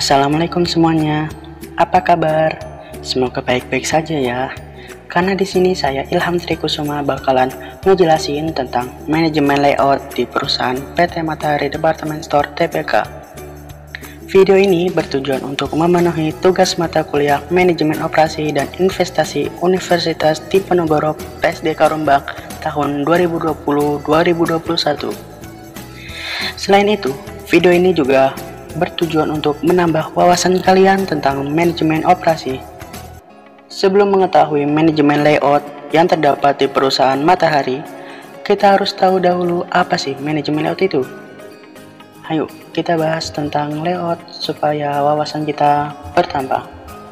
Assalamualaikum semuanya. Apa kabar? Semoga baik-baik saja ya. Karena di sini saya Ilham Trikusuma bakalan ngejelasin tentang manajemen layout di perusahaan PT Matahari Department Store Tbk. Video ini bertujuan untuk memenuhi tugas mata kuliah Manajemen Operasi dan Investasi Universitas Diponegoro PSDK Rembang tahun 2020-2021. Selain itu, video ini juga bertujuan untuk menambah wawasan kalian tentang manajemen operasi. Sebelum mengetahui manajemen layout yang terdapat di perusahaan Matahari, kita harus tahu dahulu apa sih manajemen layout itu. Ayo, kita bahas tentang layout supaya wawasan kita bertambah.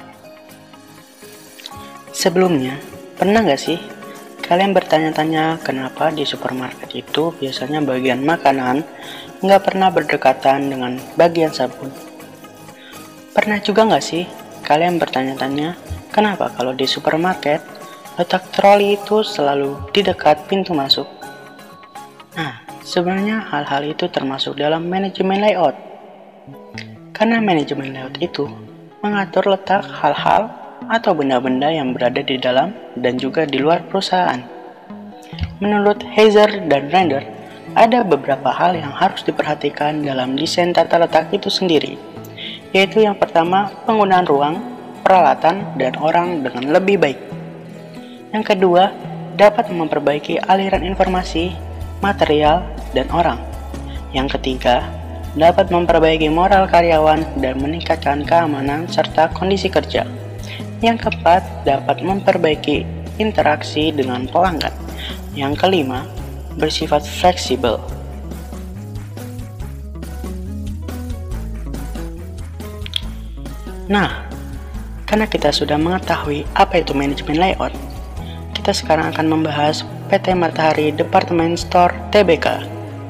Sebelumnya, pernah gak sih kalian bertanya-tanya kenapa di supermarket itu biasanya bagian makanan nggak pernah berdekatan dengan bagian sabun? Pernah juga nggak sih kalian bertanya-tanya kenapa kalau di supermarket letak troli itu selalu di dekat pintu masuk? Nah, sebenarnya hal-hal itu termasuk dalam manajemen layout. Karena manajemen layout itu mengatur letak hal-hal atau benda-benda yang berada di dalam dan juga di luar perusahaan. Menurut Heiser dan Render, ada beberapa hal yang harus diperhatikan dalam desain tata letak itu sendiri, yaitu yang pertama, penggunaan ruang, peralatan, dan orang dengan lebih baik. Yang kedua, dapat memperbaiki aliran informasi, material, dan orang. Yang ketiga, dapat memperbaiki moral karyawan dan meningkatkan keamanan serta kondisi kerja. Yang keempat, dapat memperbaiki interaksi dengan pelanggan. Yang kelima, bersifat fleksibel. Nah, karena kita sudah mengetahui apa itu manajemen layout, kita sekarang akan membahas PT Matahari Department Store Tbk.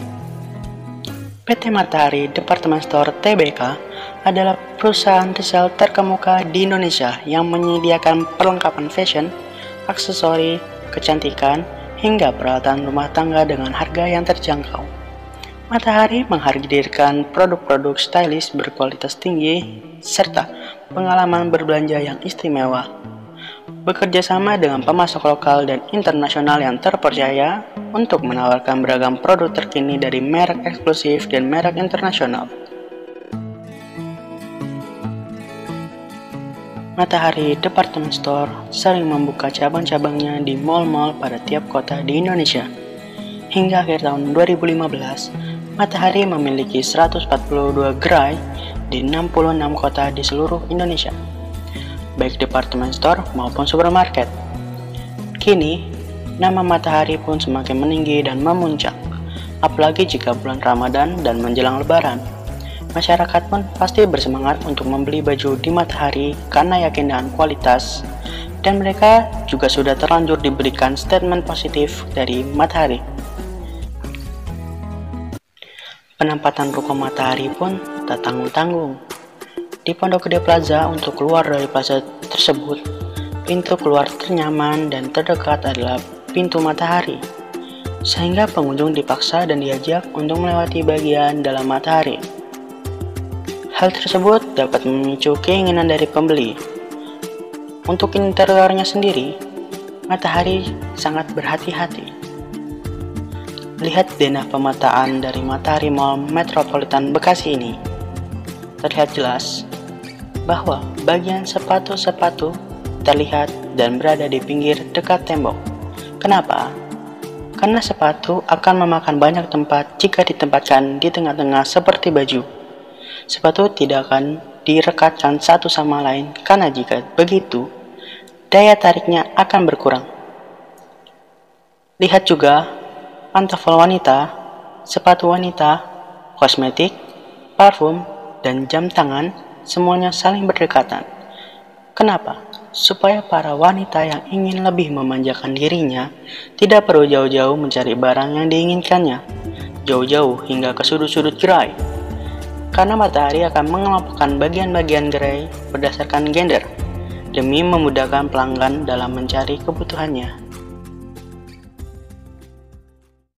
PT Matahari Department Store Tbk adalah perusahaan resell terkemuka di Indonesia yang menyediakan perlengkapan fashion, aksesori, kecantikan, hingga peralatan rumah tangga dengan harga yang terjangkau. Matahari menghadirkan produk-produk stylish berkualitas tinggi serta pengalaman berbelanja yang istimewa. Bekerja sama dengan pemasok lokal dan internasional yang terpercaya untuk menawarkan beragam produk terkini dari merek eksklusif dan merek internasional. Matahari Department Store sering membuka cabang-cabangnya di mal-mal pada tiap kota di Indonesia. Hingga akhir tahun 2015, Matahari memiliki 142 gerai di 66 kota di seluruh Indonesia, baik department store maupun supermarket. Kini, nama Matahari pun semakin meninggi dan memuncak, apalagi jika bulan Ramadan dan menjelang Lebaran. Masyarakat pun pasti bersemangat untuk membeli baju di Matahari karena yakin dengan kualitas, dan mereka juga sudah terlanjur diberikan statement positif dari Matahari. Penempatan ruko Matahari pun tak tanggung-tanggung. Di Pondok Gede Plaza, untuk keluar dari plaza tersebut, pintu keluar ternyaman dan terdekat adalah pintu Matahari, sehingga pengunjung dipaksa dan diajak untuk melewati bagian dalam Matahari. Hal tersebut dapat memicu keinginan dari pembeli. Untuk interiornya sendiri, Matahari sangat berhati-hati. Lihat denah pemetaan dari Matahari Mall Metropolitan Bekasi ini. Terlihat jelas bahwa bagian sepatu-sepatu terlihat dan berada di pinggir dekat tembok. Kenapa? Karena sepatu akan memakan banyak tempat jika ditempatkan di tengah-tengah seperti baju. Sepatu tidak akan direkatkan satu sama lain karena jika begitu, daya tariknya akan berkurang. Lihat juga pantofel wanita, sepatu wanita, kosmetik, parfum, dan jam tangan semuanya saling berdekatan. Kenapa? Supaya para wanita yang ingin lebih memanjakan dirinya tidak perlu jauh-jauh mencari barang yang diinginkannya, jauh-jauh hingga ke sudut-sudut gerai. Karena Matahari akan mengelompokkan bagian-bagian gerai berdasarkan gender, demi memudahkan pelanggan dalam mencari kebutuhannya.